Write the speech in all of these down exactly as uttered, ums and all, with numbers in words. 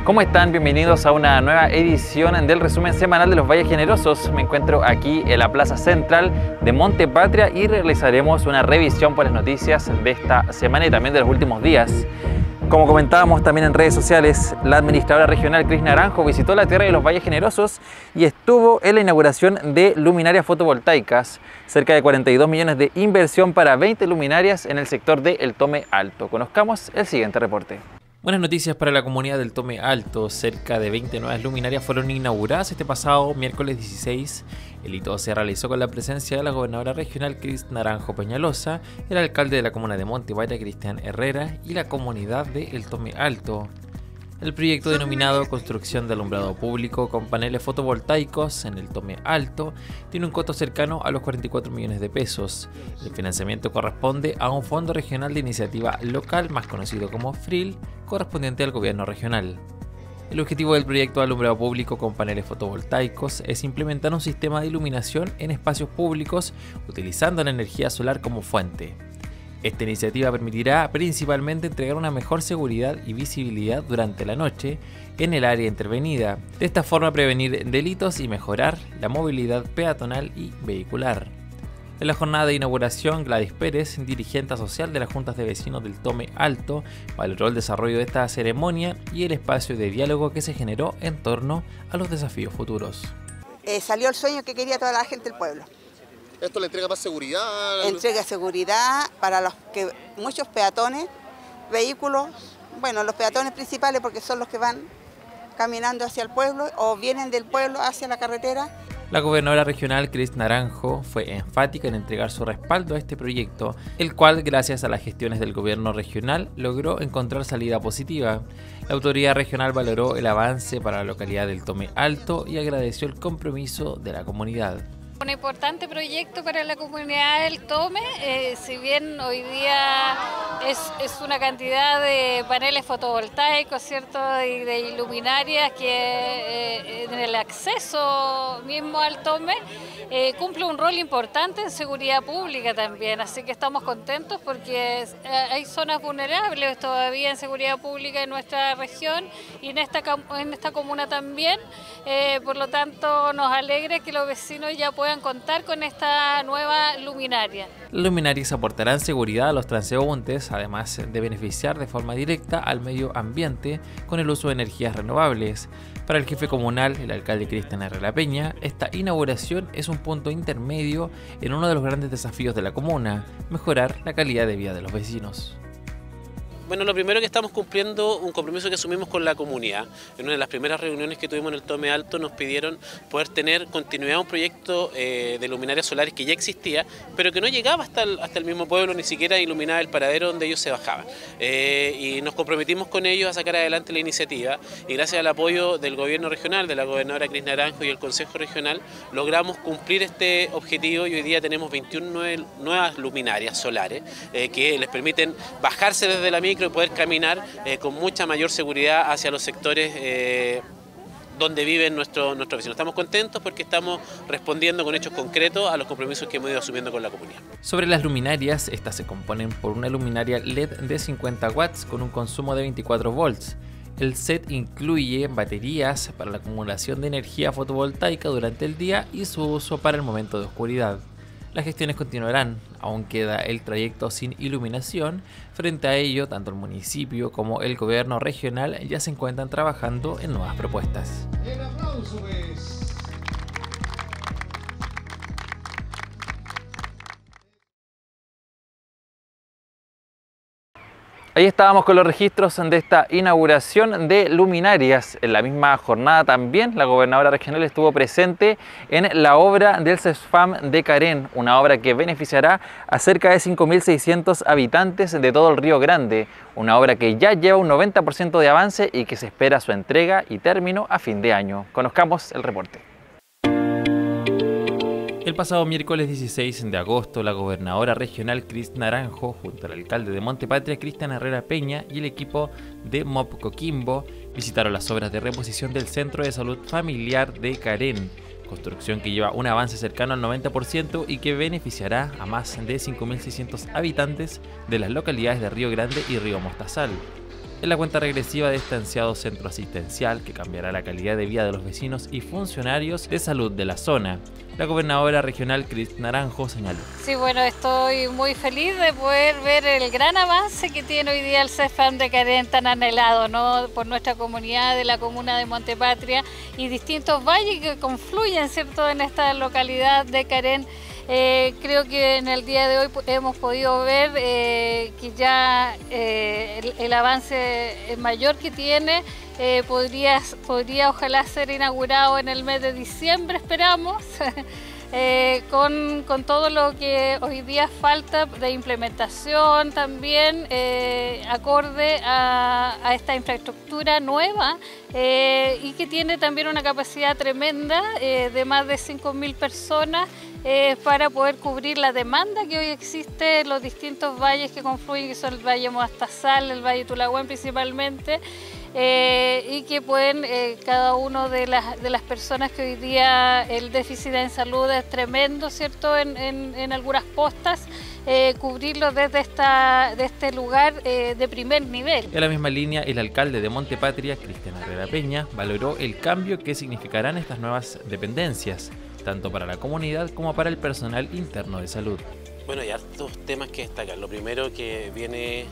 ¿Cómo están? Bienvenidos a una nueva edición del resumen semanal de los Valles Generosos. Me encuentro aquí en la plaza central de Monte Patria y realizaremos una revisión por las noticias de esta semana y también de los últimos días. Como comentábamos también en redes sociales, la administradora regional Cris Naranjo visitó la tierra de los Valles Generosos y estuvo en la inauguración de luminarias fotovoltaicas. Cerca de cuarenta y dos millones de inversión para veinte luminarias en el sector de El Tome Alto. Conozcamos el siguiente reporte. Buenas noticias para la comunidad del Tome Alto. Cerca de veinte nuevas luminarias fueron inauguradas este pasado miércoles dieciséis. El hito se realizó con la presencia de la gobernadora regional Cris Naranjo Peñalosa, el alcalde de la comuna de Monte Patria Cristian Herrera y la comunidad de El Tome Alto. El proyecto denominado Construcción de Alumbrado Público con paneles fotovoltaicos en el Tome Alto tiene un costo cercano a los cuarenta y cuatro millones de pesos. El financiamiento corresponde a un fondo regional de iniciativa local, más conocido como FRIL, correspondiente al gobierno regional. El objetivo del proyecto de alumbrado público con paneles fotovoltaicos es implementar un sistema de iluminación en espacios públicos utilizando la energía solar como fuente. Esta iniciativa permitirá principalmente entregar una mejor seguridad y visibilidad durante la noche en el área intervenida, de esta forma prevenir delitos y mejorar la movilidad peatonal y vehicular. En la jornada de inauguración, Gladys Pérez, dirigente social de las juntas de vecinos del Tome Alto, valoró el desarrollo de esta ceremonia y el espacio de diálogo que se generó en torno a los desafíos futuros. Eh, salió el sueño que quería toda la gente del pueblo. ¿Esto le entrega más seguridad? Entrega seguridad para los que muchos peatones, vehículos, bueno, los peatones principales porque son los que van caminando hacia el pueblo o vienen del pueblo hacia la carretera. La gobernadora regional Cris Naranjo fue enfática en entregar su respaldo a este proyecto, el cual, gracias a las gestiones del gobierno regional, logró encontrar salida positiva. La autoridad regional valoró el avance para la localidad del Tome Alto y agradeció el compromiso de la comunidad. Un importante proyecto para la comunidad del Tome, eh, si bien hoy día es, es una cantidad de paneles fotovoltaicos, ¿cierto? Y de luminarias que eh, en el acceso mismo al Tome eh, cumple un rol importante en seguridad pública también, así que estamos contentos porque hay zonas vulnerables todavía en seguridad pública en nuestra región y en esta, en esta comuna también, eh, por lo tanto nos alegra que los vecinos ya puedan contar con esta nueva luminaria. Las luminarias aportarán seguridad a los transeúntes, además de beneficiar de forma directa al medio ambiente con el uso de energías renovables. Para el jefe comunal, el alcalde Cristian Herrera Peña, esta inauguración es un punto intermedio en uno de los grandes desafíos de la comuna, mejorar la calidad de vida de los vecinos. Bueno, lo primero que estamos cumpliendo un compromiso que asumimos con la comunidad. En una de las primeras reuniones que tuvimos en el Tome Alto nos pidieron poder tener continuidad a un proyecto eh, de luminarias solares que ya existía, pero que no llegaba hasta el, hasta el mismo pueblo, ni siquiera iluminaba el paradero donde ellos se bajaban. Eh, y nos comprometimos con ellos a sacar adelante la iniciativa y gracias al apoyo del gobierno regional, de la gobernadora Cris Naranjo y el Consejo Regional, logramos cumplir este objetivo y hoy día tenemos veintiuna nuevas luminarias solares eh, que les permiten bajarse desde la micro y poder caminar eh, con mucha mayor seguridad hacia los sectores eh, donde viven nuestros nuestros vecinos. Estamos contentos porque estamos respondiendo con hechos concretos a los compromisos que hemos ido asumiendo con la comunidad. Sobre las luminarias, estas se componen por una luminaria L E D de cincuenta watts con un consumo de veinticuatro volts. El set incluye baterías para la acumulación de energía fotovoltaica durante el día y su uso para el momento de oscuridad. Las gestiones continuarán, aún queda el trayecto sin iluminación. Frente a ello, tanto el municipio como el gobierno regional ya se encuentran trabajando en nuevas propuestas. El aplauso es... Ahí estábamos con los registros de esta inauguración de luminarias. En la misma jornada también la gobernadora regional estuvo presente en la obra del CESFAM de Carén, una obra que beneficiará a cerca de cinco mil seiscientos habitantes de todo el Río Grande, una obra que ya lleva un noventa por ciento de avance y que se espera su entrega y término a fin de año. Conozcamos el reporte. El pasado miércoles dieciséis de agosto, la gobernadora regional Cris Naranjo, junto al alcalde de Monte Patria, Cristian Herrera Peña, y el equipo de M O P Coquimbo, visitaron las obras de reposición del Centro de Salud Familiar de Carén, construcción que lleva un avance cercano al noventa por ciento y que beneficiará a más de cinco mil seiscientos habitantes de las localidades de Río Grande y Río Mostazal. Es la cuenta regresiva de este ansiado centro asistencial que cambiará la calidad de vida de los vecinos y funcionarios de salud de la zona. La gobernadora regional Cris Naranjo señaló. Sí, bueno, estoy muy feliz de poder ver el gran avance que tiene hoy día el CEFAM de Carén, tan anhelado, ¿no?, por nuestra comunidad de la comuna de Montepatria y distintos valles que confluyen, ¿cierto?, en esta localidad de Carén. Eh, creo que en el día de hoy hemos podido ver eh, que ya eh, el, el avance mayor que tiene eh, podría, podría ojalá ser inaugurado en el mes de diciembre, esperamos, eh, con, con todo lo que hoy día falta de implementación también, eh, acorde a, a esta infraestructura nueva eh, y que tiene también una capacidad tremenda eh, de más de cinco mil personas. Eh, para poder cubrir la demanda que hoy existe en los distintos valles que confluyen, que son el Valle Moastazal, el Valle Tulagüen principalmente, eh, y que pueden eh, cada uno de las, de las personas que hoy día el déficit en salud es tremendo, ¿cierto?, en, en, en algunas postas, eh, cubrirlo desde esta, de este lugar eh, de primer nivel. En la misma línea, el alcalde de Montepatria, Cristian Herrera Peña, valoró el cambio que significarán estas nuevas dependencias, tanto para la comunidad como para el personal interno de salud. Bueno, hay hartos temas que destacar. Lo primero, que viene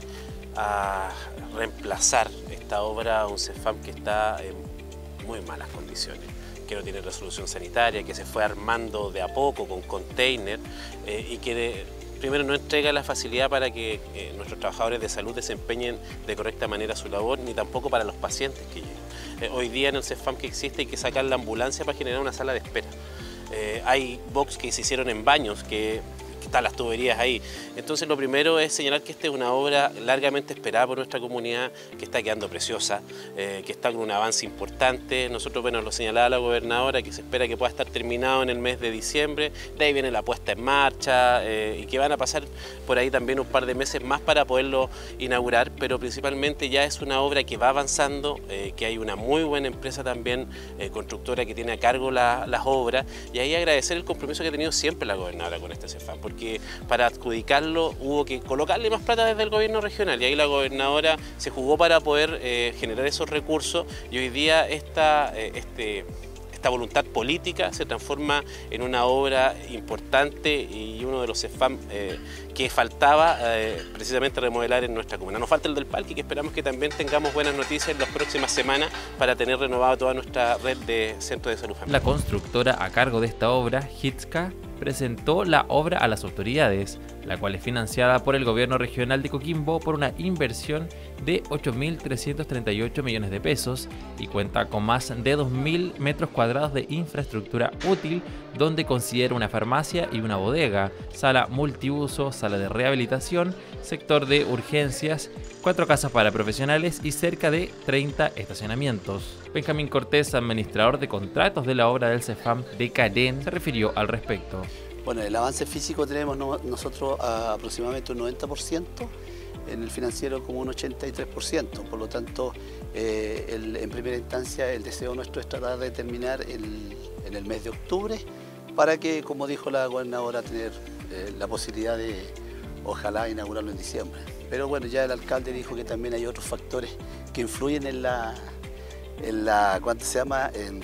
a reemplazar esta obra, un CEFAM que está en muy malas condiciones, que no tiene resolución sanitaria, que se fue armando de a poco con container eh, y que de, primero no entrega la facilidad para que eh, nuestros trabajadores de salud desempeñen de correcta manera su labor, ni tampoco para los pacientes que llegan. Eh, hoy día en el CEFAM que existe hay que sacar la ambulancia para generar una sala de espera. Eh, hay box que se hicieron en baños, que, que están las tuberías ahí. Entonces lo primero es señalar que esta es una obra largamente esperada por nuestra comunidad, que está quedando preciosa, eh, que está con un avance importante. Nosotros, bueno, lo señalaba la gobernadora, que se espera que pueda estar terminado en el mes de diciembre. De ahí viene la puesta en marcha eh, y que van a pasar por ahí también un par de meses más para poderlo inaugurar, pero principalmente ya es una obra que va avanzando, eh, que hay una muy buena empresa también eh, constructora que tiene a cargo la, las obras, y ahí agradecer el compromiso que ha tenido siempre la gobernadora con este CEFAM, porque para adjudicarlo hubo que colocarle más plata desde el gobierno regional, y ahí la gobernadora se jugó para poder eh, generar esos recursos, y hoy día esta, eh, este, esta voluntad política se transforma en una obra importante y uno de los CEFAM eh, que faltaba eh, precisamente remodelar en nuestra comuna. Nos falta el del parque, que esperamos que también tengamos buenas noticias en las próximas semanas para tener renovada toda nuestra red de centros de salud familiar. La constructora a cargo de esta obra, Hitska, presentó la obra a las autoridades, la cual es financiada por el gobierno regional de Coquimbo por una inversión de ocho mil trescientos treinta y ocho millones de pesos y cuenta con más de dos mil metros cuadrados de infraestructura útil, donde considera una farmacia y una bodega, sala multiuso, sala de rehabilitación, sector de urgencias, cuatro casas para profesionales y cerca de treinta estacionamientos. Benjamín Cortés, administrador de contratos de la obra del CEFAM de Carén, se refirió al respecto. Bueno, el avance físico tenemos nosotros a aproximadamente un noventa por ciento, en el financiero como un ochenta y tres por ciento, por lo tanto, eh, el, en primera instancia el deseo nuestro es tratar de terminar el, en el mes de octubre, para que, como dijo la gobernadora, tener eh, la posibilidad de, ojalá, inaugurarlo en diciembre. Pero bueno, ya el alcalde dijo que también hay otros factores que influyen en la, en la ¿cuánto se llama?, en,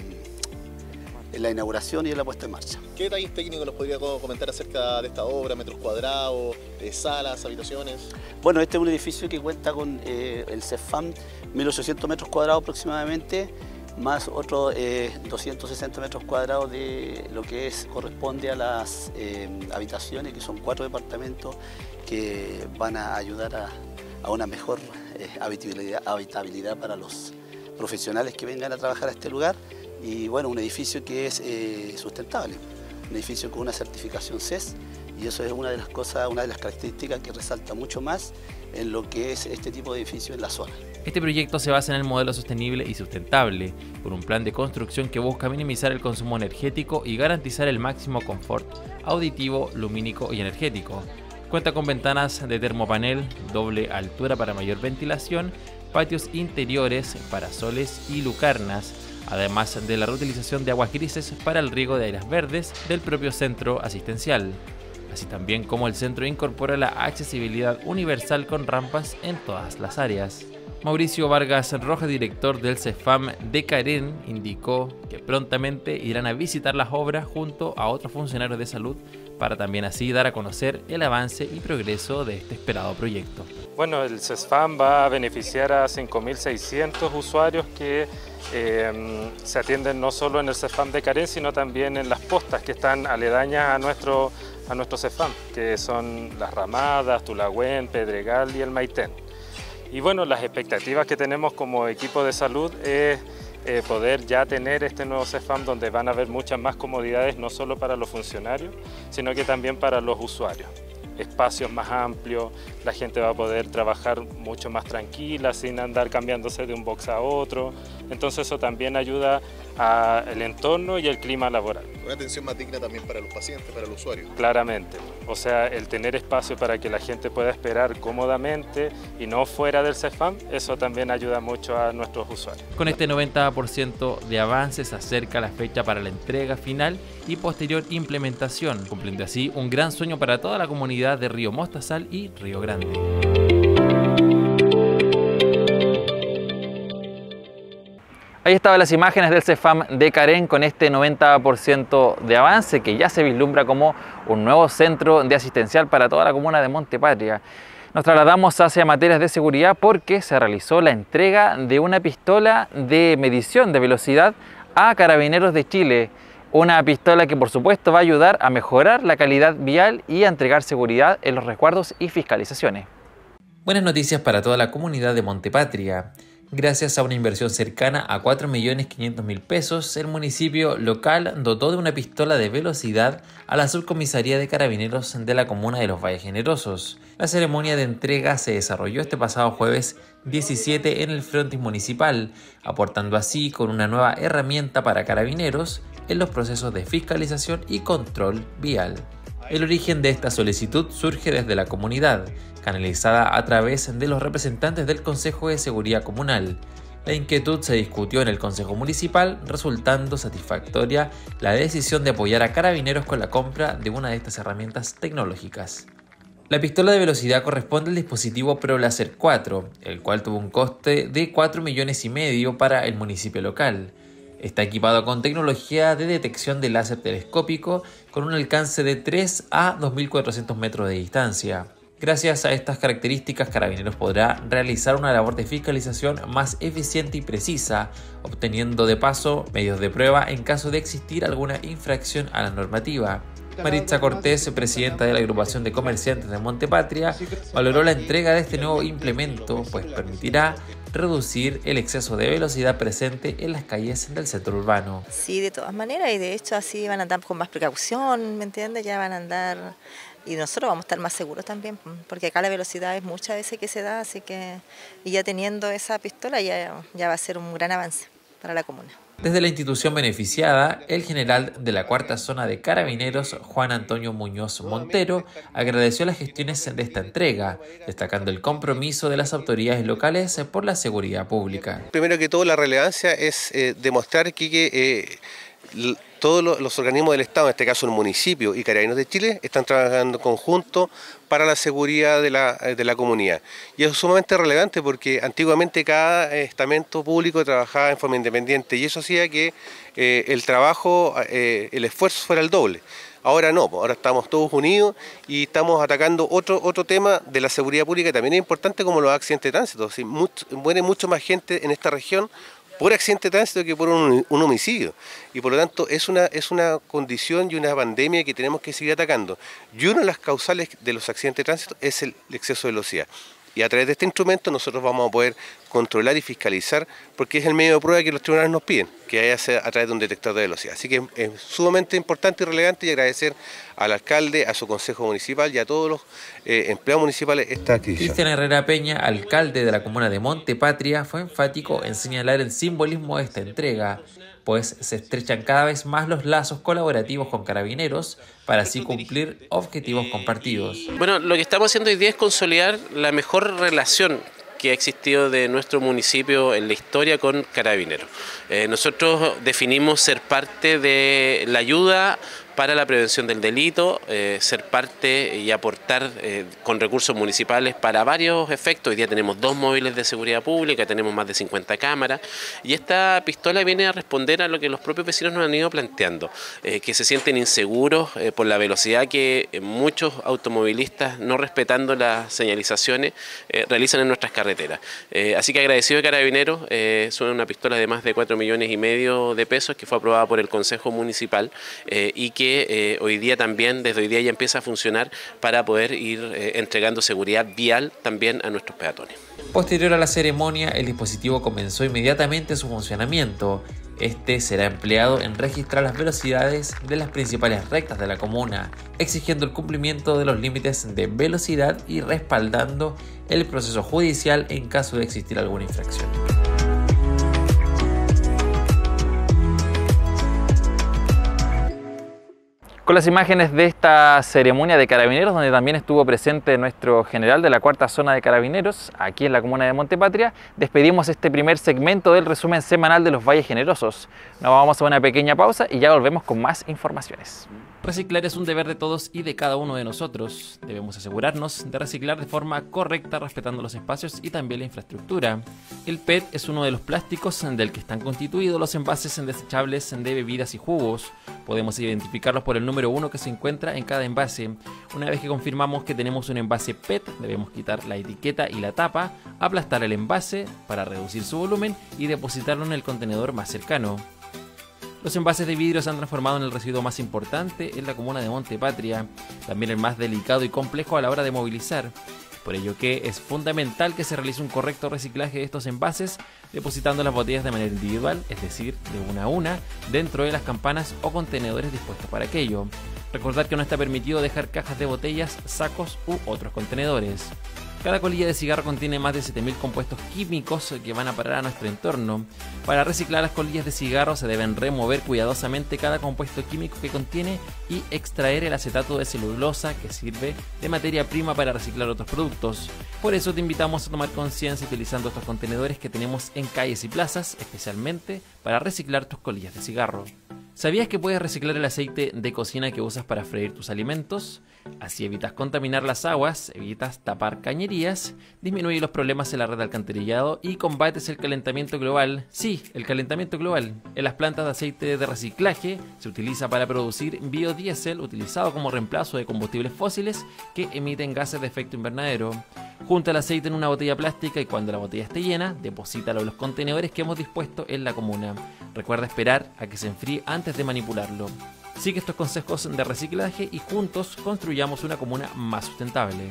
en la inauguración y en la puesta en marcha. ¿Qué detalles técnicos nos podría comentar acerca de esta obra, metros cuadrados, eh, salas, habitaciones? Bueno, este es un edificio que cuenta con eh, el CEFAM, mil ochocientos metros cuadrados aproximadamente, más otros eh, doscientos sesenta metros cuadrados de lo que es, corresponde a las eh, habitaciones, que son cuatro departamentos que van a ayudar a, a una mejor eh, habitabilidad, habitabilidad para los profesionales que vengan a trabajar a este lugar. Y bueno, un edificio que es eh, sustentable, un edificio con una certificación C E S, y eso es una de las cosas, una de las características que resalta mucho más en lo que es este tipo de edificio en la zona. Este proyecto se basa en el modelo sostenible y sustentable, por un plan de construcción que busca minimizar el consumo energético y garantizar el máximo confort auditivo, lumínico y energético. Cuenta con ventanas de termopanel, doble altura para mayor ventilación, patios interiores, parasoles y lucarnas, además de la reutilización de aguas grises para el riego de áreas verdes del propio centro asistencial. Así también como el centro incorpora la accesibilidad universal con rampas en todas las áreas. Mauricio Vargas Rojas, director del CEFAM de Carén, indicó que prontamente irán a visitar las obras junto a otros funcionarios de salud para también así dar a conocer el avance y progreso de este esperado proyecto. Bueno, el CEFAM va a beneficiar a cinco mil seiscientos usuarios que eh, se atienden no solo en el CEFAM de Carén, sino también en las postas que están aledañas a nuestro, a nuestro CEFAM, que son Las Ramadas, Tulagüen, Pedregal y el Maitén. Y bueno, las expectativas que tenemos como equipo de salud es eh, poder ya tener este nuevo CEFAM donde van a haber muchas más comodidades, no solo para los funcionarios, sino que también para los usuarios. Espacios más amplios, la gente va a poder trabajar mucho más tranquila, sin andar cambiándose de un box a otro. Entonces eso también ayuda al entorno y el clima laboral. Una atención más digna también para los pacientes, para los usuarios. Claramente, o sea, el tener espacio para que la gente pueda esperar cómodamente y no fuera del CEFAM, eso también ayuda mucho a nuestros usuarios. Con este noventa por ciento de avance se acerca la fecha para la entrega final y posterior implementación, cumpliendo así un gran sueño para toda la comunidad de Río Mostazal y Río Grande. Ahí estaban las imágenes del CEFAM de Carén con este noventa por ciento de avance que ya se vislumbra como un nuevo centro de asistencial para toda la comuna de Monte Patria. Nos trasladamos hacia materias de seguridad porque se realizó la entrega de una pistola de medición de velocidad a Carabineros de Chile. Una pistola que por supuesto va a ayudar a mejorar la calidad vial y a entregar seguridad en los resguardos y fiscalizaciones. Buenas noticias para toda la comunidad de Monte Patria. Gracias a una inversión cercana a cuatro millones quinientos mil pesos, el municipio local dotó de una pistola de velocidad a la subcomisaría de Carabineros de la comuna de Los Valles Generosos. La ceremonia de entrega se desarrolló este pasado jueves diecisiete en el frontis municipal, aportando así con una nueva herramienta para Carabineros en los procesos de fiscalización y control vial. El origen de esta solicitud surge desde la comunidad, canalizada a través de los representantes del Consejo de Seguridad Comunal. La inquietud se discutió en el Consejo Municipal, resultando satisfactoria la decisión de apoyar a Carabineros con la compra de una de estas herramientas tecnológicas. La pistola de velocidad corresponde al dispositivo ProLaser cuatro, el cual tuvo un coste de cuatro millones y medio para el municipio local. Está equipado con tecnología de detección de láser telescópico con un alcance de tres a dos mil cuatrocientos metros de distancia. Gracias a estas características, Carabineros podrá realizar una labor de fiscalización más eficiente y precisa, obteniendo de paso medios de prueba en caso de existir alguna infracción a la normativa. Maritza Cortés, presidenta de la agrupación de comerciantes de Monte Patria, valoró la entrega de este nuevo implemento, pues permitirá reducir el exceso de velocidad presente en las calles del centro urbano. Sí, de todas maneras, y de hecho así van a andar con más precaución, ¿me entiendes? Ya van a andar, y nosotros vamos a estar más seguros también, porque acá la velocidad es muchas veces que se da, así que, y ya teniendo esa pistola ya, ya va a ser un gran avance para la comuna. Desde la institución beneficiada, el general de la cuarta zona de Carabineros, Juan Antonio Muñoz Montero, agradeció las gestiones de esta entrega, destacando el compromiso de las autoridades locales por la seguridad pública. Primero que todo, la relevancia es eh, demostrar que, que eh, todos los organismos del Estado, en este caso el municipio y Carabineros de Chile, están trabajando en conjunto para la seguridad de la, de la comunidad. Y eso es sumamente relevante porque antiguamente cada estamento público trabajaba en forma independiente y eso hacía que eh, el trabajo, eh, el esfuerzo fuera el doble. Ahora no, ahora estamos todos unidos y estamos atacando otro, otro tema de la seguridad pública que también es importante, como los accidentes de tránsito. Si mucho, muere mucho más gente en esta región por accidente de tránsito que por un, un homicidio. Y por lo tanto es una, es una condición y una pandemia que tenemos que seguir atacando. Y una de las causales de los accidentes de tránsito es el exceso de velocidad. Y a través de este instrumento nosotros vamos a poder controlar y fiscalizar, porque es el medio de prueba que los tribunales nos piden, que haya sea a través de un detector de velocidad. Así que es sumamente importante y relevante y agradecer al alcalde, a su consejo municipal y a todos los eh, empleados municipales esta adquisición. Cristian Herrera Peña, alcalde de la comuna de Monte Patria, fue enfático en señalar el simbolismo de esta entrega, pues se estrechan cada vez más los lazos colaborativos con Carabineros para así cumplir objetivos compartidos. Bueno, lo que estamos haciendo hoy día es consolidar la mejor relación que ha existido de nuestro municipio en la historia con Carabineros. Eh, nosotros definimos ser parte de la ayuda para la prevención del delito, eh, ser parte y aportar eh, con recursos municipales para varios efectos. Hoy día tenemos dos móviles de seguridad pública, tenemos más de cincuenta cámaras y esta pistola viene a responder a lo que los propios vecinos nos han ido planteando, eh, que se sienten inseguros eh, por la velocidad que muchos automovilistas, no respetando las señalizaciones, eh, realizan en nuestras carreteras. Eh, así que agradecido de Carabineros, eh, son una pistola de más de cuatro millones y medio de pesos que fue aprobada por el Consejo Municipal eh, y que eh, hoy día también, desde hoy día ya empieza a funcionar para poder ir eh, entregando seguridad vial también a nuestros peatones. Posterior a la ceremonia, el dispositivo comenzó inmediatamente su funcionamiento. Este será empleado en registrar las velocidades de las principales rectas de la comuna, exigiendo el cumplimiento de los límites de velocidad y respaldando el proceso judicial en caso de existir alguna infracción. Con las imágenes de esta ceremonia de Carabineros, donde también estuvo presente nuestro general de la cuarta zona de Carabineros, aquí en la comuna de Montepatria, despedimos este primer segmento del resumen semanal de los Valles Generosos. Nos vamos a una pequeña pausa y ya volvemos con más informaciones. Reciclar es un deber de todos y de cada uno de nosotros. Debemos asegurarnos de reciclar de forma correcta, respetando los espacios y también la infraestructura. El P E T es uno de los plásticos del que están constituidos los envases desechables de bebidas y jugos. Podemos identificarlos por el número uno que se encuentra en cada envase. Una vez que confirmamos que tenemos un envase P E T, debemos quitar la etiqueta y la tapa, aplastar el envase para reducir su volumen y depositarlo en el contenedor más cercano. Los envases de vidrio se han transformado en el residuo más importante en la comuna de Montepatria, también el más delicado y complejo a la hora de movilizar. Por ello que es fundamental que se realice un correcto reciclaje de estos envases, depositando las botellas de manera individual, es decir, de una a una, dentro de las campanas o contenedores dispuestos para aquello. Recordar que no está permitido dejar cajas de botellas, sacos u otros contenedores. Cada colilla de cigarro contiene más de siete mil compuestos químicos que van a parar a nuestro entorno. Para reciclar las colillas de cigarro se deben remover cuidadosamente cada compuesto químico que contiene y extraer el acetato de celulosa que sirve de materia prima para reciclar otros productos. Por eso te invitamos a tomar conciencia utilizando estos contenedores que tenemos en calles y plazas, especialmente para reciclar tus colillas de cigarro. ¿Sabías que puedes reciclar el aceite de cocina que usas para freír tus alimentos? Así evitas contaminar las aguas, evitas tapar cañerías, disminuyes los problemas en la red de alcantarillado y combates el calentamiento global. Sí, el calentamiento global. En las plantas de aceite de reciclaje se utiliza para producir biodiesel utilizado como reemplazo de combustibles fósiles que emiten gases de efecto invernadero. Junta el aceite en una botella plástica y cuando la botella esté llena, deposítalo en los contenedores que hemos dispuesto en la comuna. Recuerda esperar a que se enfríe antes de manipularlo. Sigue estos consejos de reciclaje y juntos construyamos una comuna más sustentable.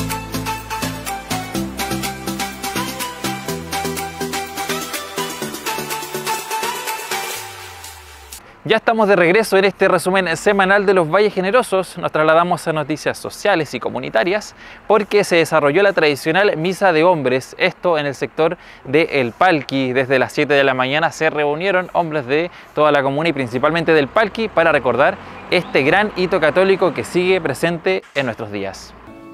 Ya estamos de regreso en este resumen semanal de los Valles Generosos. Nos trasladamos a noticias sociales y comunitarias porque se desarrolló la tradicional misa de hombres, esto en el sector de El Palqui. Desde las siete de la mañana se reunieron hombres de toda la comuna y principalmente del Palqui para recordar este gran hito católico que sigue presente en nuestros días.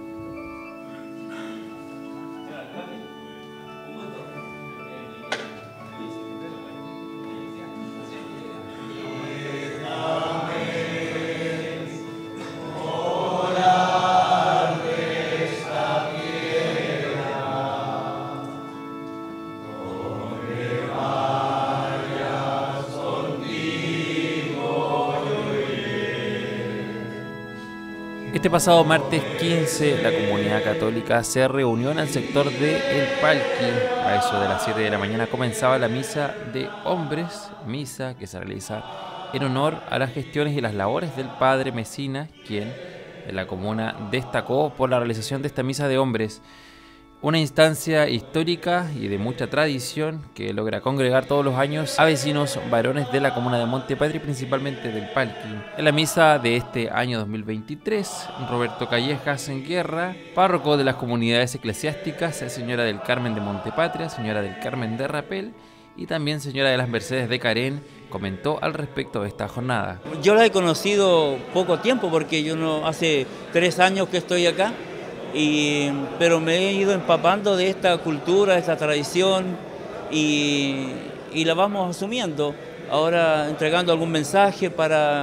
Este pasado martes quince, la comunidad católica se reunió en el sector de El Palqui. A eso de las siete de la mañana comenzaba la misa de hombres, misa que se realiza en honor a las gestiones y las labores del padre Mesina, quien en la comuna destacó por la realización de esta misa de hombres. Una instancia histórica y de mucha tradición que logra congregar todos los años a vecinos varones de la comuna de Montepatria y principalmente del Palqui. En la misa de este año dos mil veintitrés, Roberto Callejas en Guerra, párroco de las comunidades eclesiásticas, señora del Carmen de Montepatria, señora del Carmen de Rapel y también señora de las Mercedes de Carén, comentó al respecto de esta jornada. Yo la he conocido poco tiempo porque yo no hace tres años que estoy acá. Y, pero me he ido empapando de esta cultura, de esta tradición y, y la vamos asumiendo. Ahora entregando algún mensaje para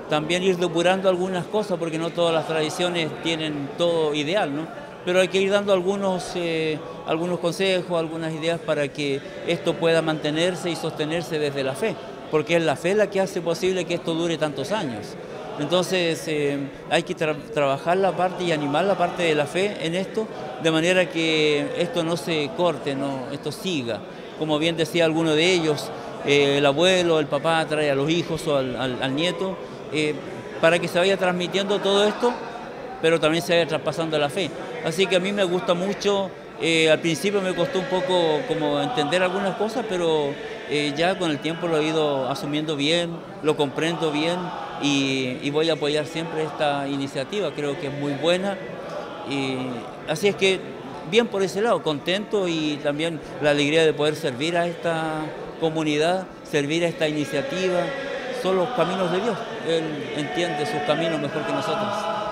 también ir depurando algunas cosas, porque no todas las tradiciones tienen todo ideal, ¿no? Pero hay que ir dando algunos, eh, algunos consejos, algunas ideas para que esto pueda mantenerse y sostenerse desde la fe, porque es la fe la que hace posible que esto dure tantos años. Entonces eh, hay que tra trabajar la parte y animar la parte de la fe en esto, de manera que esto no se corte, no, esto siga. Como bien decía alguno de ellos, eh, el abuelo, el papá trae a los hijos o al, al, al nieto, eh, para que se vaya transmitiendo todo esto, pero también se vaya traspasando la fe. Así que a mí me gusta mucho, eh, al principio me costó un poco como entender algunas cosas, pero eh, ya con el tiempo lo he ido asumiendo bien, lo comprendo bien y, y voy a apoyar siempre esta iniciativa, creo que es muy buena. Y así es que bien por ese lado, contento y también la alegría de poder servir a esta comunidad, servir a esta iniciativa. Son los caminos de Dios, Él entiende sus caminos mejor que nosotros.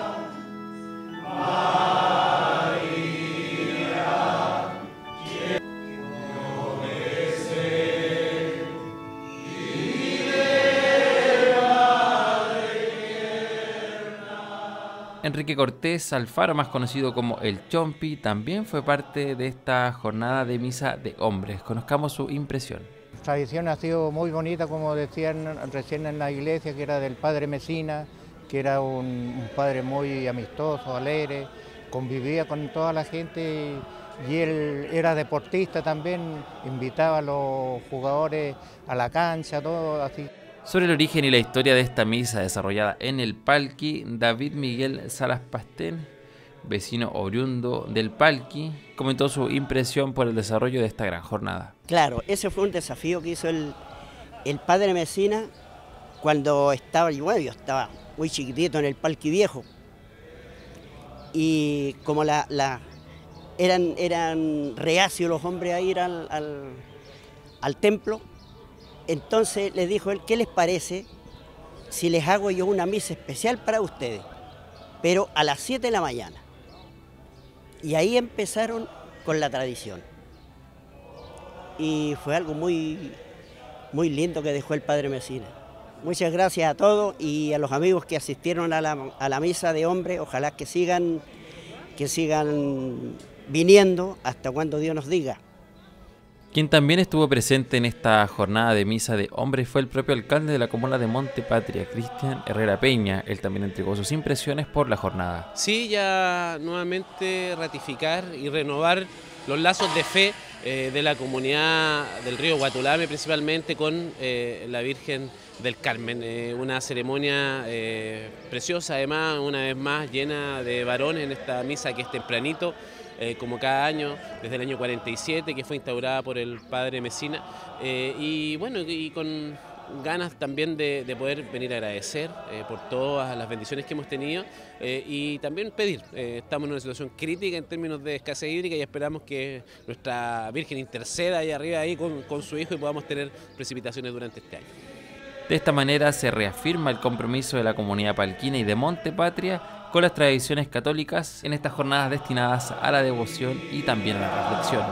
Enrique Cortés Alfaro, más conocido como El Chompi, también fue parte de esta jornada de misa de hombres. Conozcamos su impresión. La tradición ha sido muy bonita, como decían recién en la iglesia, que era del padre Mesina, que era un, un padre muy amistoso, alegre, convivía con toda la gente y él era deportista también, invitaba a los jugadores a la cancha, todo así. Sobre el origen y la historia de esta misa desarrollada en el Palqui, David Miguel Salas Pastén, vecino oriundo del Palqui, comentó su impresión por el desarrollo de esta gran jornada. Claro, ese fue un desafío que hizo el, el padre Mesina cuando estaba, bueno, yo estaba muy chiquitito en el Palqui Viejo. Y como la, la, eran, eran reacios los hombres a ir al, al, al templo, entonces les dijo él, ¿qué les parece si les hago yo una misa especial para ustedes? Pero a las siete de la mañana. Y ahí empezaron con la tradición. Y fue algo muy, muy lindo que dejó el padre Mesina. Muchas gracias a todos y a los amigos que asistieron a la, a la misa de hombres. Ojalá que sigan, que sigan viniendo hasta cuando Dios nos diga. Quien también estuvo presente en esta jornada de misa de hombres fue el propio alcalde de la comuna de Monte Patria, Cristian Herrera Peña. Él también entregó sus impresiones por la jornada. Sí, ya nuevamente ratificar y renovar los lazos de fe eh, de la comunidad del río Guatulame, principalmente con eh, la Virgen del Carmen. Eh, una ceremonia eh, preciosa, además, una vez más llena de varones en esta misa que es tempranito. Eh, como cada año, desde el año cuarenta y siete, que fue instaurada por el padre Mesina, eh, y bueno, y con ganas también de, de poder venir a agradecer eh, por todas las bendiciones que hemos tenido eh, y también pedir. Eh, estamos en una situación crítica en términos de escasez hídrica y esperamos que nuestra Virgen interceda ahí arriba ahí con, con su hijo y podamos tener precipitaciones durante este año. De esta manera se reafirma el compromiso de la comunidad palquina y de Monte Patria con las tradiciones católicas en estas jornadas destinadas a la devoción y también a la reflexión.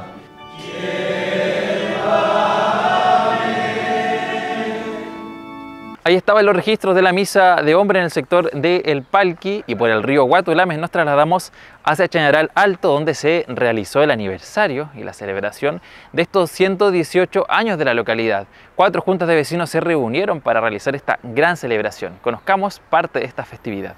Ahí estaban los registros de la misa de hombre en el sector de El Palqui, y por el río Guatulame nos trasladamos hacia Chañaral Alto, donde se realizó el aniversario y la celebración de estos ciento dieciocho años de la localidad. Cuatro juntas de vecinos se reunieron para realizar esta gran celebración. Conozcamos parte de esta festividad.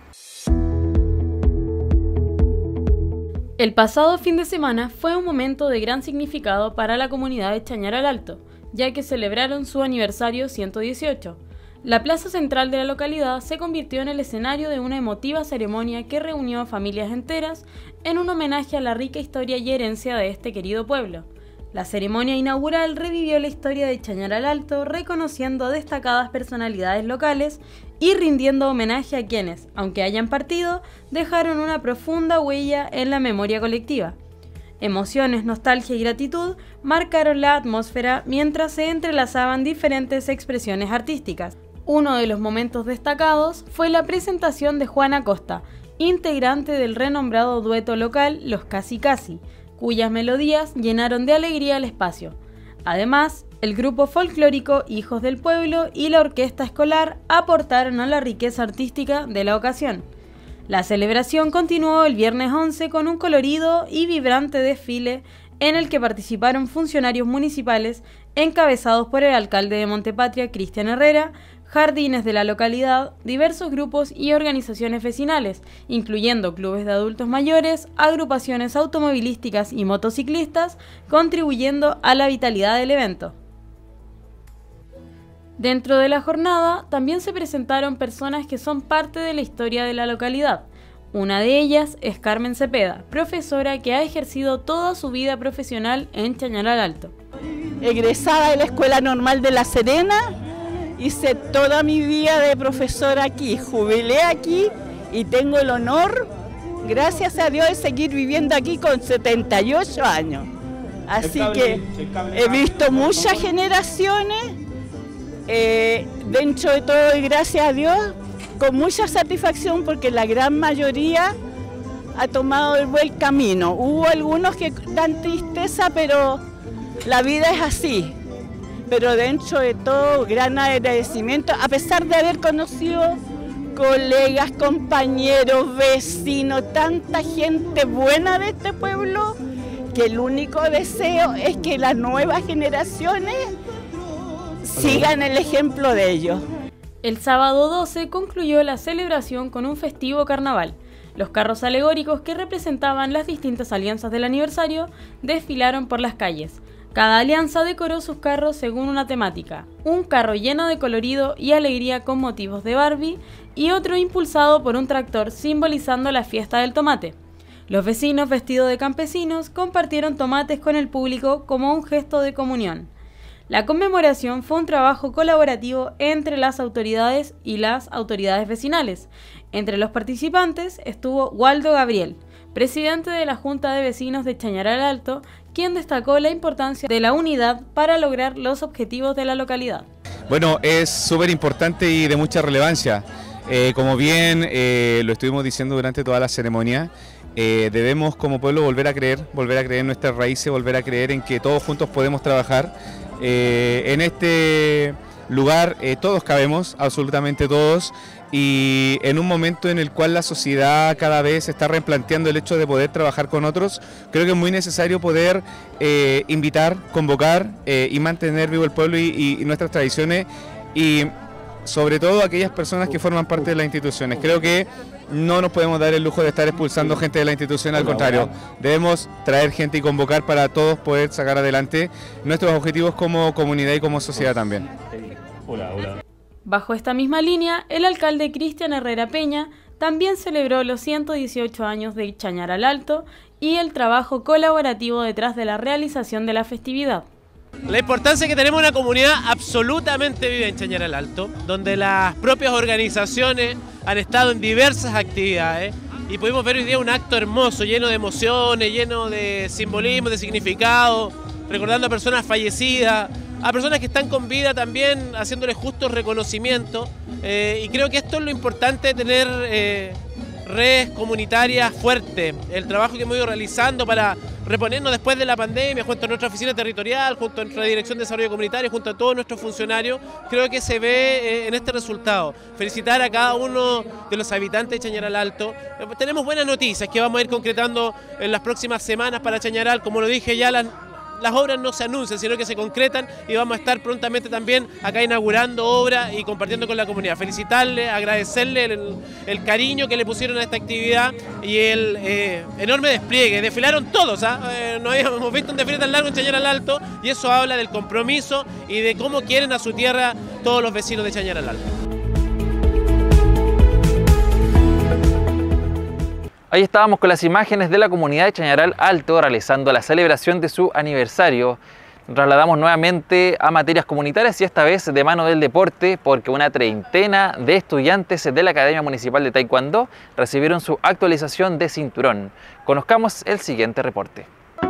El pasado fin de semana fue un momento de gran significado para la comunidad de Chañaral Alto, ya que celebraron su aniversario ciento dieciocho. La plaza central de la localidad se convirtió en el escenario de una emotiva ceremonia que reunió a familias enteras en un homenaje a la rica historia y herencia de este querido pueblo. La ceremonia inaugural revivió la historia de Chañaral Alto, reconociendo a destacadas personalidades locales y rindiendo homenaje a quienes, aunque hayan partido, dejaron una profunda huella en la memoria colectiva. Emociones, nostalgia y gratitud marcaron la atmósfera mientras se entrelazaban diferentes expresiones artísticas. Uno de los momentos destacados fue la presentación de Juana Costa, integrante del renombrado dueto local Los Casi Casi, cuyas melodías llenaron de alegría el espacio. Además, el grupo folclórico Hijos del Pueblo y la orquesta escolar aportaron a la riqueza artística de la ocasión. La celebración continuó el viernes once con un colorido y vibrante desfile en el que participaron funcionarios municipales encabezados por el alcalde de Montepatria, Cristian Herrera, jardines de la localidad, diversos grupos y organizaciones vecinales, incluyendo clubes de adultos mayores, agrupaciones automovilísticas y motociclistas, contribuyendo a la vitalidad del evento. Dentro de la jornada también se presentaron personas que son parte de la historia de la localidad. Una de ellas es Carmen Cepeda, profesora que ha ejercido toda su vida profesional en Chañaral Alto. Egresada de la Escuela Normal de La Serena, hice toda mi vida de profesora aquí, jubilé aquí y tengo el honor, gracias a Dios, de seguir viviendo aquí con setenta y ocho años. Así que he visto muchas generaciones, eh, dentro de todo y gracias a Dios, con mucha satisfacción porque la gran mayoría ha tomado el buen camino. Hubo algunos que dan tristeza, pero la vida es así. Pero dentro de todo, gran agradecimiento, a pesar de haber conocido colegas, compañeros, vecinos, tanta gente buena de este pueblo, que el único deseo es que las nuevas generaciones sigan el ejemplo de ellos. El sábado doce concluyó la celebración con un festivo carnaval. Los carros alegóricos que representaban las distintas alianzas del aniversario desfilaron por las calles. Cada alianza decoró sus carros según una temática, un carro lleno de colorido y alegría con motivos de Barbie y otro impulsado por un tractor simbolizando la fiesta del tomate. Los vecinos vestidos de campesinos compartieron tomates con el público como un gesto de comunión. La conmemoración fue un trabajo colaborativo entre las autoridades y las autoridades vecinales. Entre los participantes estuvo Waldo Gabriel, presidente de la Junta de Vecinos de Chañaral Alto, quien destacó la importancia de la unidad para lograr los objetivos de la localidad. Bueno, es súper importante y de mucha relevancia. Eh, como bien eh, lo estuvimos diciendo durante toda la ceremonia, eh, debemos como pueblo volver a creer, volver a creer en nuestras raíces, volver a creer en que todos juntos podemos trabajar. Eh, en este lugar eh, todos cabemos, absolutamente todos, y en un momento en el cual la sociedad cada vez está replanteando el hecho de poder trabajar con otros, creo que es muy necesario poder eh, invitar, convocar eh, y mantener vivo el pueblo y, y nuestras tradiciones, y sobre todo aquellas personas que forman parte de las instituciones. Creo que no nos podemos dar el lujo de estar expulsando gente de la institución, al contrario, debemos traer gente y convocar para todos poder sacar adelante nuestros objetivos como comunidad y como sociedad también. Hola, hola. Bajo esta misma línea, el alcalde Cristian Herrera Peña también celebró los ciento dieciocho años de Chañaral Alto y el trabajo colaborativo detrás de la realización de la festividad. La importancia que tenemos una comunidad absolutamente viva en Chañaral Alto, donde las propias organizaciones han estado en diversas actividades y pudimos ver hoy día un acto hermoso, lleno de emociones, lleno de simbolismo, de significado, recordando a personas fallecidas, a personas que están con vida también, haciéndoles justo reconocimiento. Eh, y creo que esto es lo importante de tener eh, redes comunitarias fuertes, el trabajo que hemos ido realizando para reponernos después de la pandemia, junto a nuestra oficina territorial, junto a nuestra Dirección de Desarrollo Comunitario, junto a todos nuestros funcionarios, creo que se ve en este resultado. Felicitar a cada uno de los habitantes de Chañaral Alto. Tenemos buenas noticias que vamos a ir concretando en las próximas semanas para Chañaral. Como lo dije ya, las, las obras no se anuncian, sino que se concretan y vamos a estar prontamente también acá inaugurando obras y compartiendo con la comunidad. Felicitarle, agradecerle el, el cariño que le pusieron a esta actividad y el eh, enorme despliegue. Desfilaron todos, ¿eh? Eh, no habíamos visto un desfile tan largo en Chañaral Alto y eso habla del compromiso y de cómo quieren a su tierra todos los vecinos de Chañaral Alto. Ahí estábamos con las imágenes de la comunidad de Chañaral Alto realizando la celebración de su aniversario. Nos trasladamos nuevamente a materias comunitarias y esta vez de mano del deporte, porque una treintena de estudiantes de la Academia Municipal de Taekwondo recibieron su actualización de cinturón. Conozcamos el siguiente reporte.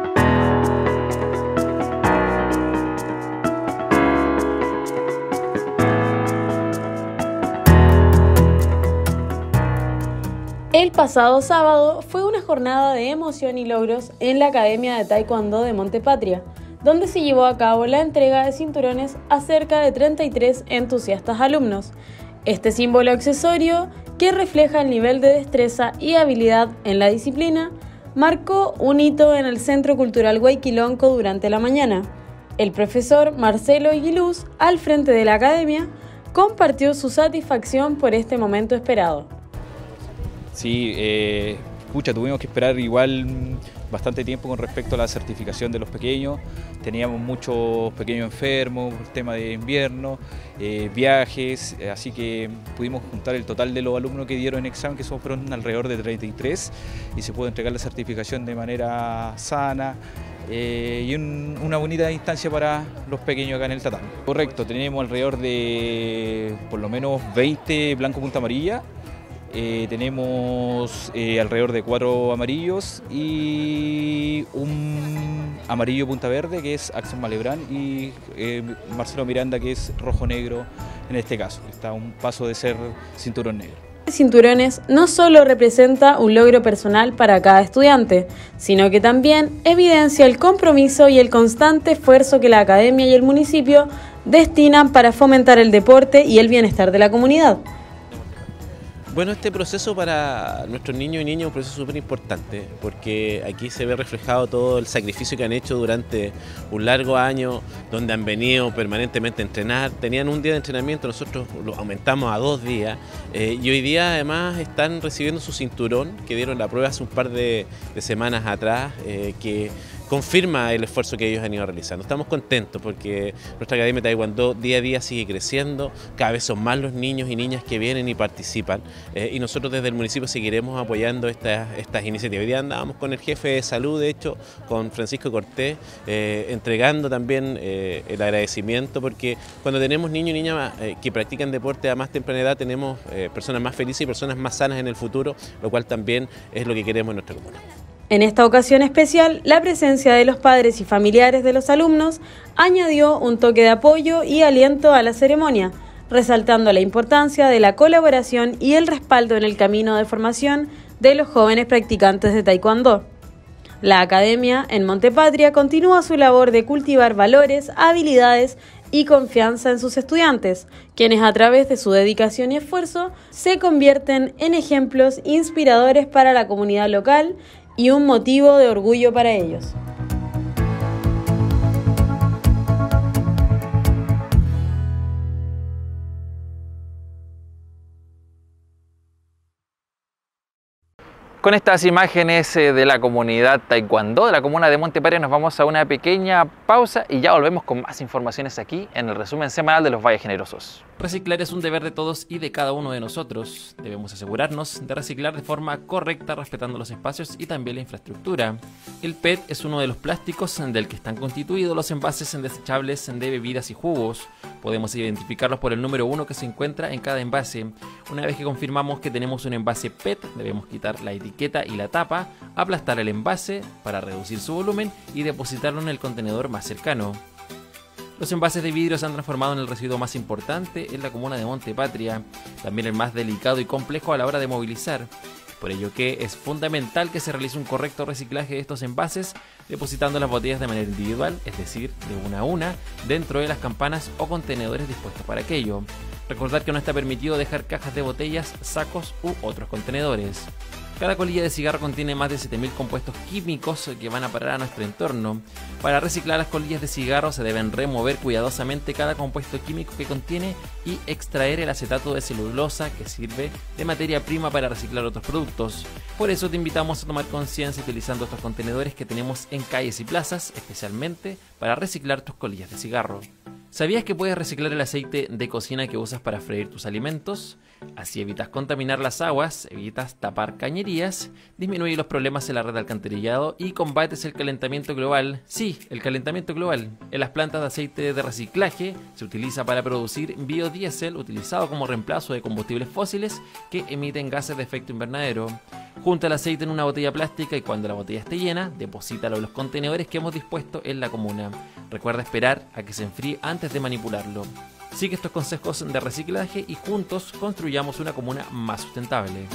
El pasado sábado fue una jornada de emoción y logros en la Academia de Taekwondo de Montepatria, donde se llevó a cabo la entrega de cinturones a cerca de treinta y tres entusiastas alumnos. Este símbolo accesorio, que refleja el nivel de destreza y habilidad en la disciplina, marcó un hito en el Centro Cultural Huayquilonco durante la mañana. El profesor Marcelo Aguiluz, al frente de la academia, compartió su satisfacción por este momento esperado. Sí, eh, pucha, tuvimos que esperar igual bastante tiempo con respecto a la certificación de los pequeños. Teníamos muchos pequeños enfermos, el tema de invierno, eh, viajes, eh, así que pudimos juntar el total de los alumnos que dieron examen, que son, fueron alrededor de treinta y tres, y se pudo entregar la certificación de manera sana. Eh, y un, una bonita instancia para los pequeños acá en el tatami. Correcto, tenemos alrededor de por lo menos veinte blanco punta amarilla, eh, tenemos eh, alrededor de cuatro amarillos y un amarillo punta verde que es Axel Malebrán y eh, Marcelo Miranda que es rojo negro en este caso, está a un paso de ser cinturón negro. Cinturones no solo representa un logro personal para cada estudiante, sino que también evidencia el compromiso y el constante esfuerzo que la academia y el municipio destinan para fomentar el deporte y el bienestar de la comunidad. Bueno, este proceso para nuestros niños y niñas es un proceso súper importante porque aquí se ve reflejado todo el sacrificio que han hecho durante un largo año, donde han venido permanentemente a entrenar. Tenían un día de entrenamiento, nosotros lo aumentamos a dos días eh, y hoy día además están recibiendo su cinturón que dieron la prueba hace un par de, de semanas atrás, eh, que confirma el esfuerzo que ellos han ido realizando. Estamos contentos porque nuestra Academia de Taekwondo día a día sigue creciendo, cada vez son más los niños y niñas que vienen y participan eh, y nosotros desde el municipio seguiremos apoyando estas, estas iniciativas. Hoy día andábamos con el jefe de salud, de hecho, con Francisco Cortés, eh, entregando también eh, el agradecimiento porque cuando tenemos niños y niñas eh, que practican deporte a más temprana edad tenemos eh, personas más felices y personas más sanas en el futuro, lo cual también es lo que queremos en nuestra comuna. En esta ocasión especial, la presencia de los padres y familiares de los alumnos añadió un toque de apoyo y aliento a la ceremonia, resaltando la importancia de la colaboración y el respaldo en el camino de formación de los jóvenes practicantes de Taekwondo. La academia en Montepatria continúa su labor de cultivar valores, habilidades y confianza en sus estudiantes, quienes a través de su dedicación y esfuerzo se convierten en ejemplos inspiradores para la comunidad local y un motivo de orgullo para ellos. Con estas imágenes de la comunidad taekwondo de la comuna de Montepatria nos vamos a una pequeña pausa y ya volvemos con más informaciones aquí en el resumen semanal de los Valles Generosos. Reciclar es un deber de todos y de cada uno de nosotros. Debemos asegurarnos de reciclar de forma correcta, respetando los espacios y también la infraestructura. El P E T es uno de los plásticos del que están constituidos los envases desechables de bebidas y jugos. Podemos identificarlos por el número uno que se encuentra en cada envase. Una vez que confirmamos que tenemos un envase P E T, debemos quitar la etiqueta y la tapa, aplastar el envase para reducir su volumen y depositarlo en el contenedor más cercano. Los envases de vidrio se han transformado en el residuo más importante en la comuna de Montepatria, también el más delicado y complejo a la hora de movilizar. Por ello que es fundamental que se realice un correcto reciclaje de estos envases, depositando las botellas de manera individual, es decir, de una a una, dentro de las campanas o contenedores dispuestos para aquello. Recordar que no está permitido dejar cajas de botellas, sacos u otros contenedores. Cada colilla de cigarro contiene más de siete mil compuestos químicos que van a parar a nuestro entorno. Para reciclar las colillas de cigarro se deben remover cuidadosamente cada compuesto químico que contiene y extraer el acetato de celulosa que sirve de materia prima para reciclar otros productos. Por eso te invitamos a tomar conciencia utilizando estos contenedores que tenemos en calles y plazas, especialmente para reciclar tus colillas de cigarro. ¿Sabías que puedes reciclar el aceite de cocina que usas para freír tus alimentos? Así evitas contaminar las aguas, evitas tapar cañerías, disminuyes los problemas en la red de alcantarillado y combates el calentamiento global. Sí, el calentamiento global. En las plantas de aceite de reciclaje se utiliza para producir biodiesel utilizado como reemplazo de combustibles fósiles que emiten gases de efecto invernadero. Junta el aceite en una botella plástica y cuando la botella esté llena, deposítalo en los contenedores que hemos dispuesto en la comuna. Recuerda esperar a que se enfríe antes de manipularlo. Sigue estos consejos de reciclaje y juntos construyamos una comuna más sustentable.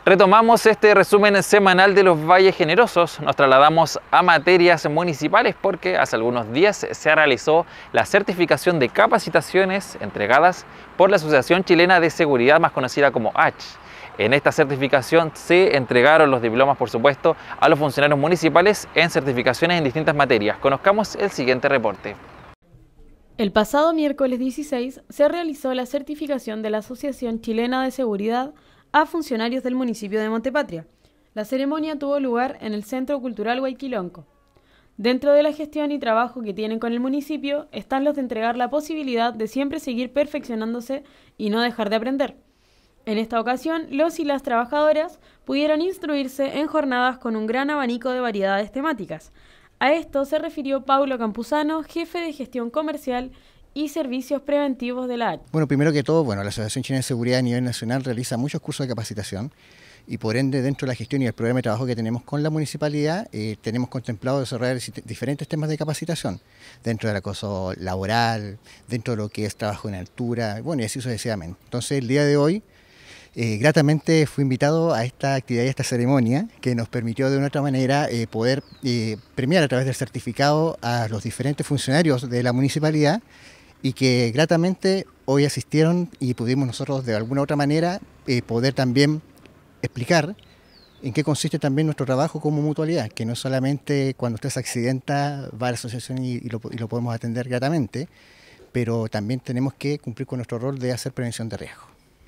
Retomamos este resumen semanal de los Valles Generosos. Nos trasladamos a materias municipales porque hace algunos días se realizó la certificación de capacitaciones entregadas por la Asociación Chilena de Seguridad, más conocida como A C H. En esta certificación se entregaron los diplomas, por supuesto, a los funcionarios municipales en certificaciones en distintas materias. Conozcamos el siguiente reporte. El pasado miércoles dieciséis se realizó la certificación de la Asociación Chilena de Seguridad a funcionarios del municipio de Montepatria. La ceremonia tuvo lugar en el Centro Cultural Huayquilonco. Dentro de la gestión y trabajo que tienen con el municipio están los de entregar la posibilidad de siempre seguir perfeccionándose y no dejar de aprender. En esta ocasión, los y las trabajadoras pudieron instruirse en jornadas con un gran abanico de variedades temáticas. A esto se refirió Paulo Campuzano, jefe de gestión comercial y servicios preventivos de la A C H. Bueno, primero que todo, bueno, la Asociación Chilena de Seguridad a nivel nacional realiza muchos cursos de capacitación y por ende dentro de la gestión y el programa de trabajo que tenemos con la municipalidad eh, tenemos contemplado desarrollar diferentes temas de capacitación dentro del acoso laboral, dentro de lo que es trabajo en altura, bueno y así sucesivamente. Entonces el día de hoy eh, gratamente fui invitado a esta actividad y a esta ceremonia que nos permitió de una otra manera eh, poder eh, premiar a través del certificado a los diferentes funcionarios de la municipalidad y que gratamente hoy asistieron y pudimos nosotros de alguna u otra manera eh, poder también explicar en qué consiste también nuestro trabajo como mutualidad, que no solamente cuando usted se accidenta va a la asociación y, y, lo, y lo podemos atender gratamente, pero también tenemos que cumplir con nuestro rol de hacer prevención de riesgo.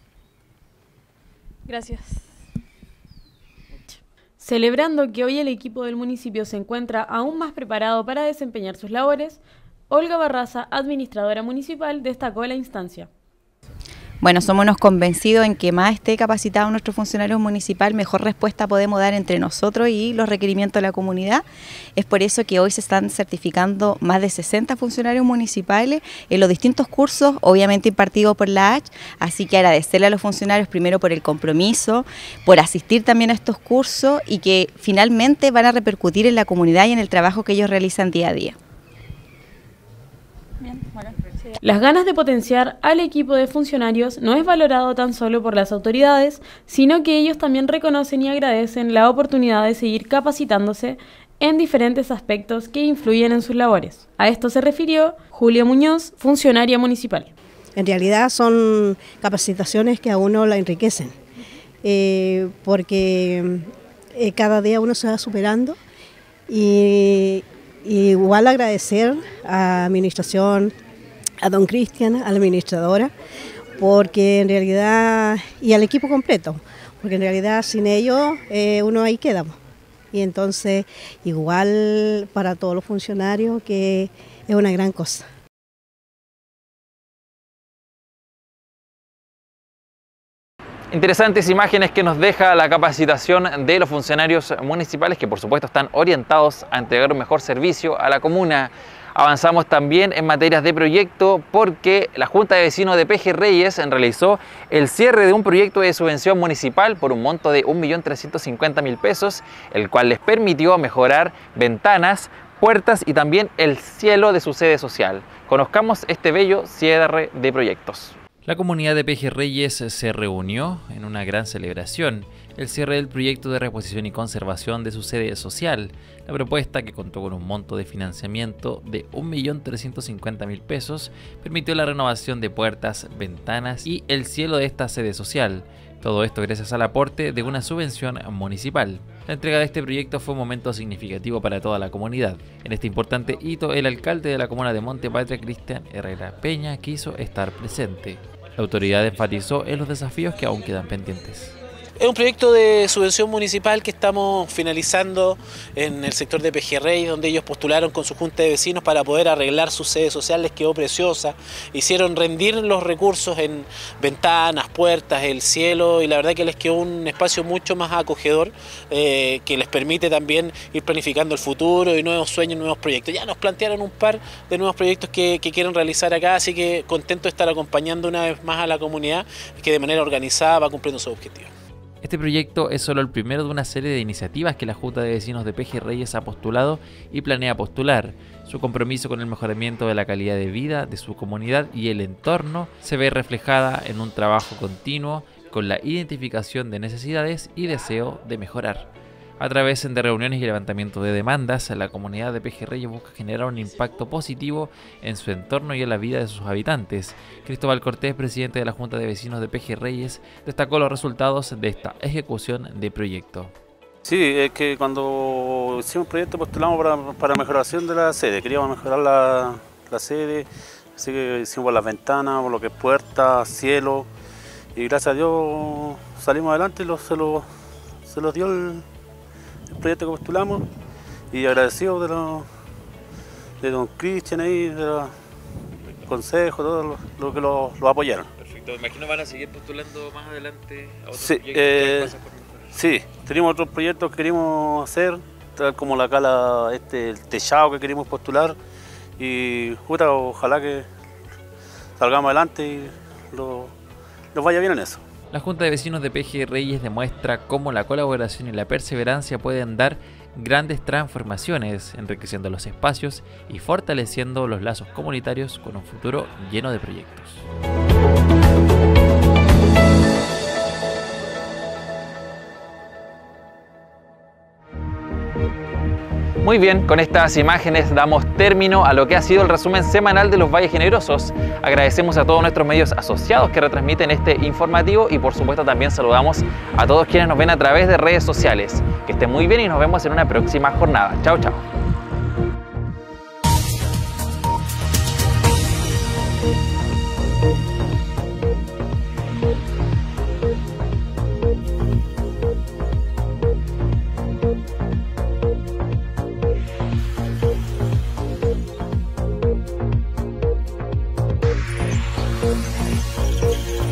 Gracias. Celebrando que hoy el equipo del municipio se encuentra aún más preparado para desempeñar sus labores, Olga Barraza, administradora municipal, destacó la instancia. Bueno, somos unos convencidos en que más esté capacitado nuestro funcionario municipal, mejor respuesta podemos dar entre nosotros y los requerimientos de la comunidad. Es por eso que hoy se están certificando más de sesenta funcionarios municipales en los distintos cursos, obviamente impartidos por la A C H, así que agradecerle a los funcionarios primero por el compromiso, por asistir también a estos cursos y que finalmente van a repercutir en la comunidad y en el trabajo que ellos realizan día a día. Las ganas de potenciar al equipo de funcionarios no es valorado tan solo por las autoridades, sino que ellos también reconocen y agradecen la oportunidad de seguir capacitándose en diferentes aspectos que influyen en sus labores. A esto se refirió Julia Muñoz, funcionaria municipal. En realidad son capacitaciones que a uno la enriquecen, eh, porque eh, cada día uno se va superando y, y igual agradecer a la administración, a don Cristian, a la administradora, porque en realidad, y al equipo completo, porque en realidad sin ellos eh, uno ahí queda. Y entonces igual para todos los funcionarios que es una gran cosa. Interesantes imágenes que nos deja la capacitación de los funcionarios municipales que por supuesto están orientados a entregar un mejor servicio a la comuna. Avanzamos también en materias de proyecto porque la Junta de Vecinos de Pejerreyes realizó el cierre de un proyecto de subvención municipal por un monto de un millón trescientos cincuenta mil pesos, el cual les permitió mejorar ventanas, puertas y también el cielo de su sede social. Conozcamos este bello cierre de proyectos. La comunidad de Pejerreyes se reunió en una gran celebración, el cierre del proyecto de reposición y conservación de su sede social. La propuesta, que contó con un monto de financiamiento de un millón trescientos cincuenta mil pesos, permitió la renovación de puertas, ventanas y el cielo de esta sede social. Todo esto gracias al aporte de una subvención municipal. La entrega de este proyecto fue un momento significativo para toda la comunidad. En este importante hito, el alcalde de la comuna de Montepatria, Cristian Herrera Peña, quiso estar presente. La autoridad enfatizó en los desafíos que aún quedan pendientes. Es un proyecto de subvención municipal que estamos finalizando en el sector de Pejerrey, donde ellos postularon con su junta de vecinos para poder arreglar su sede social. Les quedó preciosa, hicieron rendir los recursos en ventanas, puertas, el cielo, y la verdad que les quedó un espacio mucho más acogedor eh, que les permite también ir planificando el futuro y nuevos sueños, nuevos proyectos. Ya nos plantearon un par de nuevos proyectos que, que quieren realizar acá, así que contento de estar acompañando una vez más a la comunidad que de manera organizada va cumpliendo sus objetivos. Este proyecto es solo el primero de una serie de iniciativas que la Junta de Vecinos de Pejerreyes ha postulado y planea postular. Su compromiso con el mejoramiento de la calidad de vida de su comunidad y el entorno se ve reflejada en un trabajo continuo con la identificación de necesidades y deseo de mejorar. A través de reuniones y levantamiento de demandas, la comunidad de Pejerreyes busca generar un impacto positivo en su entorno y en la vida de sus habitantes. Cristóbal Cortés, presidente de la Junta de Vecinos de Pejerreyes, destacó los resultados de esta ejecución de proyecto. Sí, es que cuando hicimos el proyecto postulamos para, para mejoración de la sede, queríamos mejorar la, la sede, así que hicimos las ventanas, lo que es puertas, cielo, y gracias a Dios salimos adelante y lo, se, lo, se los dio el, el proyecto que postulamos, y agradecido de, lo, de don Cristian ahí, del consejo, todo lo, lo que lo, lo apoyaron. Perfecto, me imagino van a seguir postulando más adelante a otros sí, proyectos. Eh, sí, tenemos otros proyectos que queremos hacer, tal como la cala, este, el techado que queremos postular, y puta, ojalá que salgamos adelante y lo, nos vaya bien en eso. La Junta de Vecinos de Pejerreyes demuestra cómo la colaboración y la perseverancia pueden dar grandes transformaciones, enriqueciendo los espacios y fortaleciendo los lazos comunitarios con un futuro lleno de proyectos. Muy bien, con estas imágenes damos término a lo que ha sido el resumen semanal de los Valles Generosos. Agradecemos a todos nuestros medios asociados que retransmiten este informativo y por supuesto también saludamos a todos quienes nos ven a través de redes sociales. Que estén muy bien y nos vemos en una próxima jornada. Chao, chao. We'll be right back.